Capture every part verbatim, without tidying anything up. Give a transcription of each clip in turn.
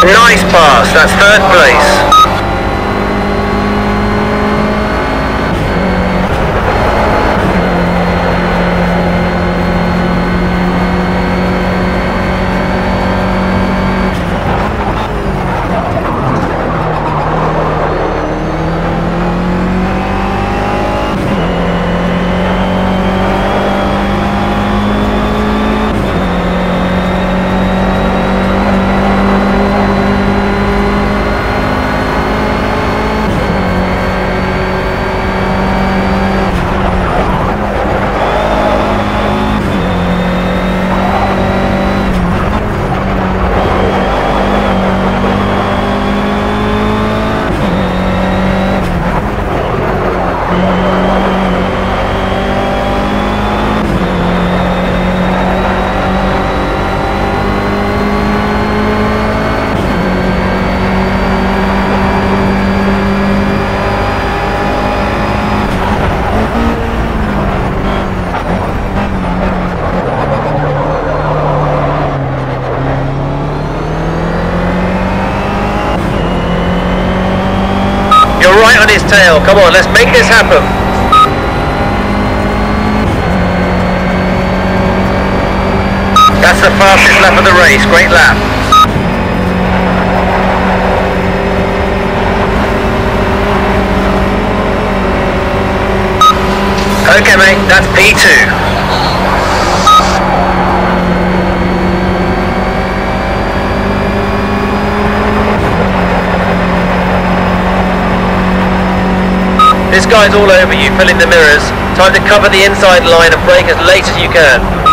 Nice pass, that's third place. You're right on his tail. Come on, let's make this happen. That's the fastest lap of the race. Great lap. Okay, mate, that's P two. This guy's all over you, filling the mirrors. Time to cover the inside line and brake as late as you can.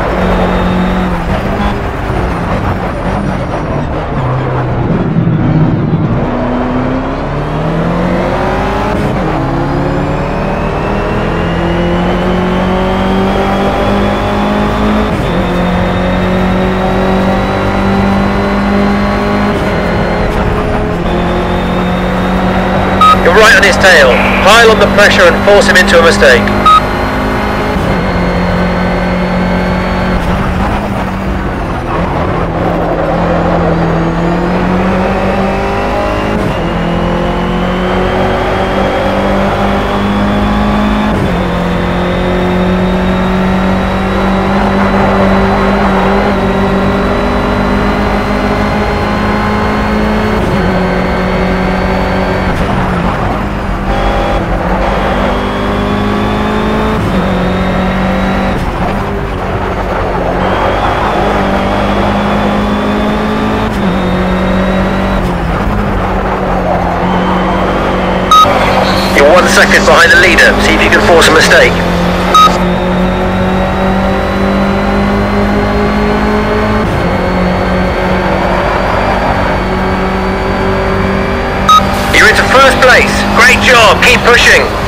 You're right on his tail. Pile on the pressure and force him into a mistake. You're one second behind the leader. See if you can force a mistake. You're into first place. Great job. Keep pushing.